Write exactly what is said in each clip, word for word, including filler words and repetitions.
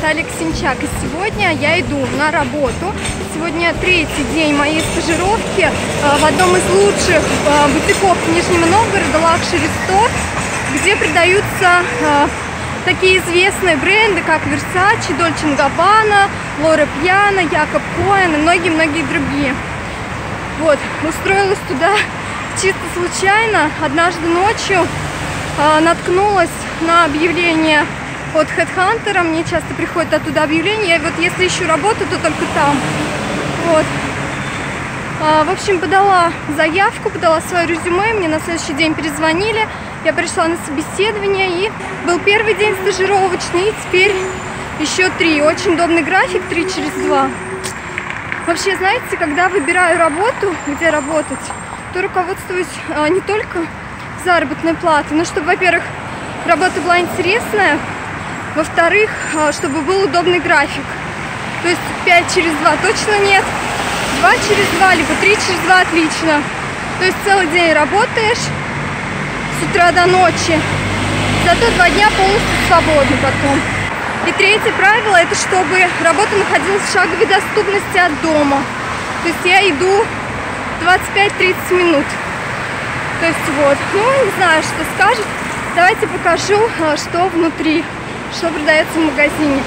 Наталья Ксенчак, и сегодня я иду на работу. Сегодня третий день моей стажировки в одном из лучших бутиков Нижнего Новгорода, Luxury Store, где продаются такие известные бренды, как Versace, Dolce энд Gabbana, Loro Piana, Jacob Cohen и многие-многие другие. Вот, устроилась туда чисто случайно. Однажды ночью э, наткнулась на объявление от HeadHunter. Мне часто приходят оттуда объявления. Я вот если ищу работу, то только там. Вот. Э, в общем, подала заявку, подала свое резюме. Мне на следующий день перезвонили. Я пришла на собеседование, и был первый день стажировочный, и теперь еще три. Очень удобный график, три через два. Вообще, знаете, когда выбираю работу, где работать, то руководствуюсь а, не только заработной платой, но чтобы, во-первых, работа была интересная, во-вторых, а, чтобы был удобный график. То есть пять через два точно нет, два через два, либо три через два отлично. То есть целый день работаешь с утра до ночи, зато два дня полностью свободны потом. И третье правило — это чтобы работа находилась в шаговой доступности от дома. То есть я иду двадцать пять-тридцать минут. То есть вот, ну не знаю, что скажет. Давайте покажу, что внутри, что продается в магазине.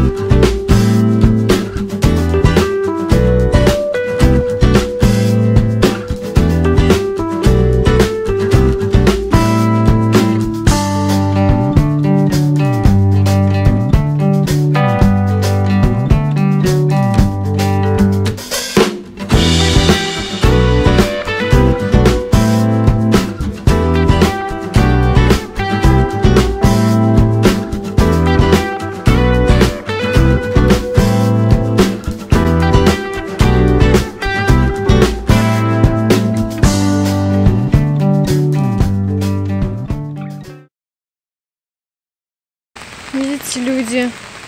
Видите, люди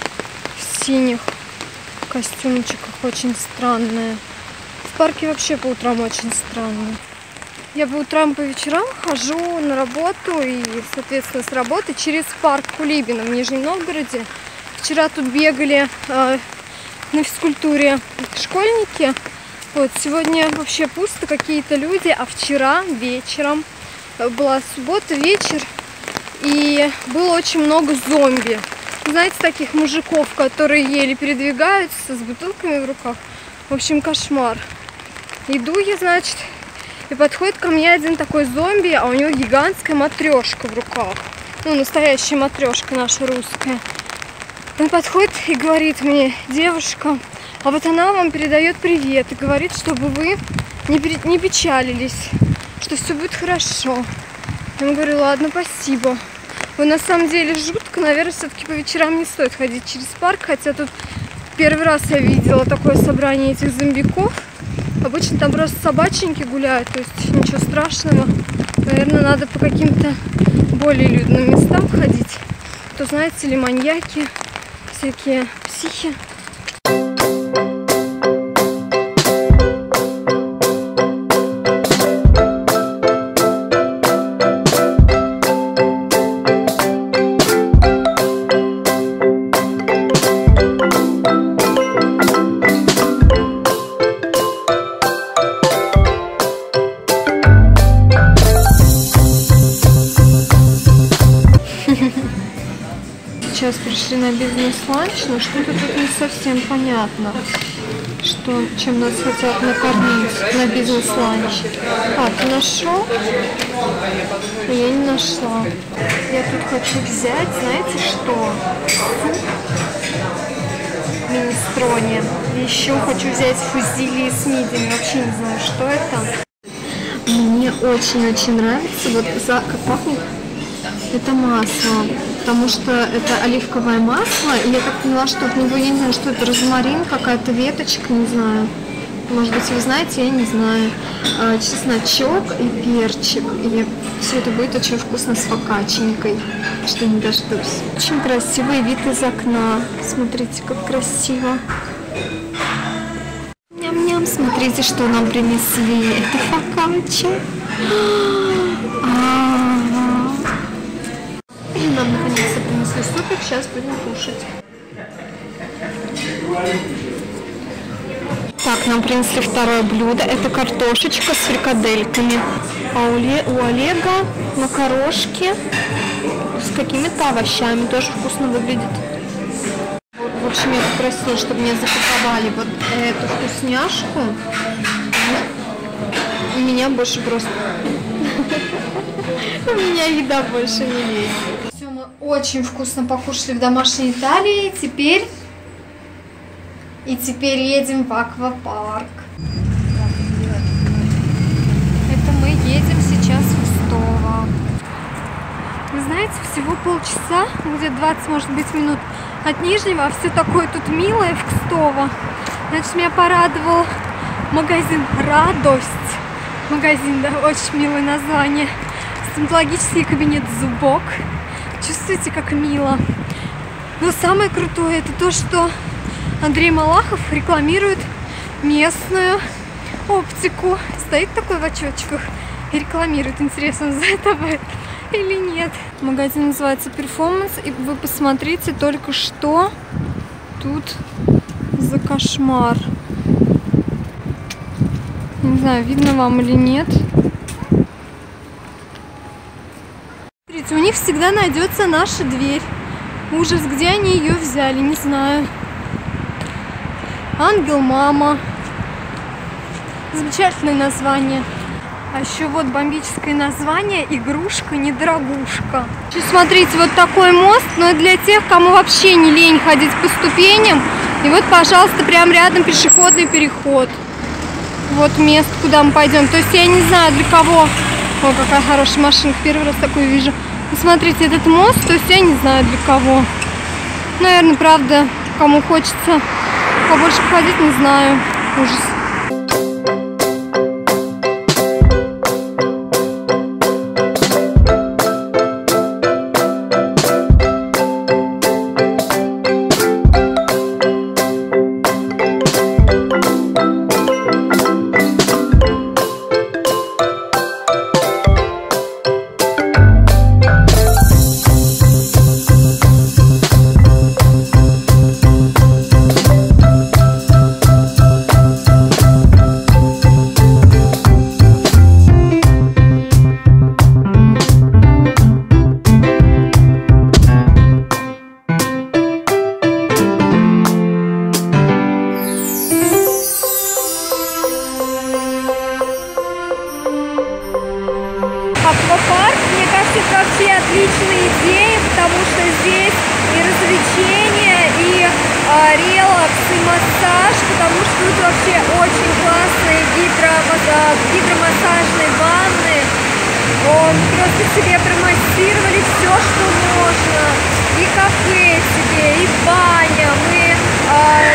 в синих костюмчиках очень странные. В парке вообще по утрам очень странно. Я по утрам и по вечерам хожу на работу и, соответственно, с работы через парк Кулибина в Нижнем Новгороде. Вчера тут бегали э, на физкультуре школьники. Вот, сегодня вообще пусто, какие-то люди, а вчера вечером, была суббота, вечер, и было очень много зомби. Знаете, таких мужиков, которые еле передвигаются с бутылками в руках. В общем, кошмар. Иду я, значит, и подходит ко мне один такой зомби, а у него гигантская матрешка в руках. Ну, настоящая матрешка наша русская. Он подходит и говорит мне: девушка, а вот она вам передает привет и говорит, чтобы вы не, не печалились, что все будет хорошо. Я ему говорю: ладно, спасибо. Вот на самом деле жутко, наверное, все-таки по вечерам не стоит ходить через парк, хотя тут первый раз я видела такое собрание этих зомбиков. Обычно там просто собаченьки гуляют, то есть ничего страшного. Наверное, надо по каким-то более людным местам ходить. То, знаете ли, маньяки, всякие психи. Сейчас пришли на бизнес-ланч, но что-то тут не совсем понятно, что, чем нас хотят накормить на бизнес-ланч. А, ты нашел? Я не нашла. Я тут хочу взять, знаете что? Суп минестроне. Еще хочу взять фузили с мидиями. Вообще не знаю, что это. Мне очень-очень нравится. Вот за, как пахнет. Это масло, потому что это оливковое масло, и я так поняла, что в него, я не знаю, что это, розмарин, какая-то веточка, не знаю. Может быть, вы знаете, я не знаю. А, чесночок и перчик. И все это будет очень вкусно с фокачченькой, что не дождусь. Очень красивый вид из окна. Смотрите, как красиво. Ням-ням, смотрите, что нам принесли. Это фокачча. Нам наконец-то принесли супик, сейчас будем кушать. Так, нам принесли второе блюдо. Это картошечка с фрикадельками. А у, Ле... у Олега макарошки с какими-то овощами. Тоже вкусно выглядит. Вот, в общем, я попросила, чтобы мне запаковали вот эту вкусняшку. У меня больше просто... У меня еда больше не лезет. Все, мы очень вкусно покушали в домашней Италии. Теперь... И теперь едем в аквапарк. Это мы едем сейчас в Кстово. Вы знаете, всего полчаса, где-то двадцать, может быть, минут от Нижнего, а все такое тут милое в Кстово. Значит, меня порадовал магазин «Радость». Магазин, да, очень милое название. Стоматологический кабинет «Зубок». Чувствуете, как мило. Но самое крутое это то, что Андрей Малахов рекламирует местную оптику. Стоит такой в очочках и рекламирует. Интересно, за это или нет. Магазин называется «Перформанс». И вы посмотрите только что тут за кошмар. Не знаю, видно вам или нет. Смотрите, у них всегда найдется наша дверь. Ужас, где они ее взяли, не знаю. Ангел Мама. Замечательное название. А еще вот бомбическое название «Игрушка недорогушка». Сейчас смотрите, вот такой мост, но для тех, кому вообще не лень ходить по ступеням. И вот, пожалуйста, прям рядом пешеходный переход. Вот место, куда мы пойдем. То есть я не знаю, для кого. О, какая хорошая машинка. Первый раз такую вижу. И смотрите, этот мост, то есть я не знаю, для кого. Наверное, правда, кому хочется побольше походить, не знаю. Ужас. Аквапарк, мне кажется, это вообще отличная идея, потому что здесь и развлечения, и а, релакс, и массаж, потому что тут вообще очень классные гидро, гидромассажные ванны. Он просто себе промассировали все, что можно. И кафе себе, и баня. Мы а,